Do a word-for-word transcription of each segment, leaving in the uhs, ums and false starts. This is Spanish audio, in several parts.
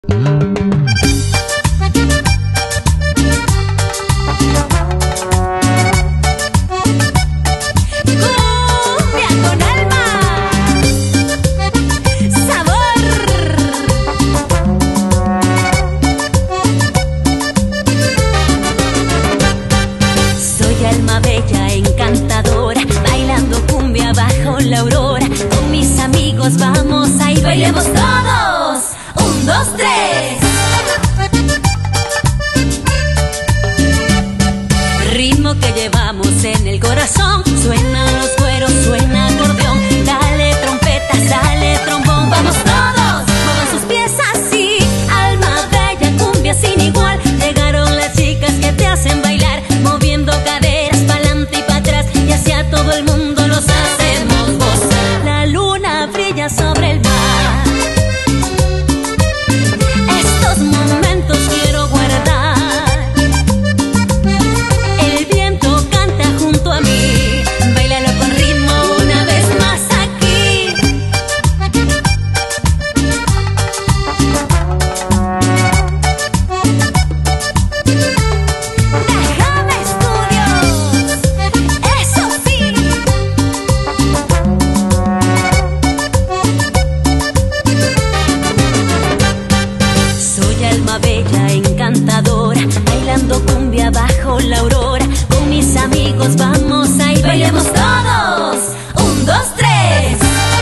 Alma bella, encantadora, bailando cumbia bajo la aurora. Con mis amigos vamos a ir, bailemos todos. Un, dos, tres. Ritmo que llevamos en el corazón. Suenan los cueros, suena acordeón. Dale trompetas, dale trombón. Vamos todos, muevan sus pies así. Alma bella, cumbia sin igual. Llegaron las chicas que te hacen bailar, moviendo caderas pa'lante y pa' atrás, y hacia todo el mundo los hacemos gozar. La luna brilla sobre el mar. Estos momentos quiero guardar. El viento canta junto a mí. Báilalo con ritmo una vez más aquí. Déjame estudios, eso sí. Soy alma bella, encantadora, bailando cumbia bajo la aurora. Con mis amigos vamos a ir, bailemos todos. Un, dos, tres.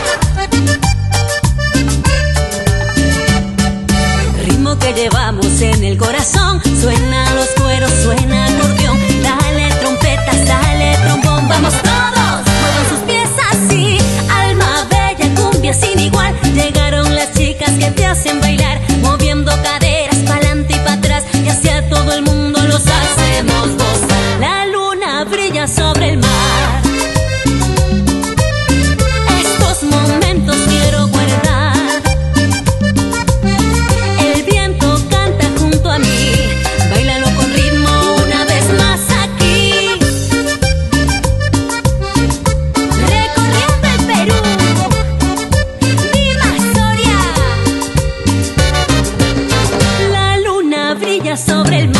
Ritmo que llevamos en el corazón. Suenan los cueros, suena acordeón. Dale trompetas, dale trombón. Vamos todos, muevan sus pies así. Alma bella, cumbia sin igual. Llegaron las chicas que te hacen bailar, moviendo caderas pa'lante y pa' atrás, y hacia todo el mundo los hacemos gozar. La luna brilla sobre el mar. Estos momentos quiero guardar. El viento canta junto a mí. Báilalo con ritmo una vez más aquí. Recorriendo el Perú, Dimas Soria. La luna brilla sobre el mar.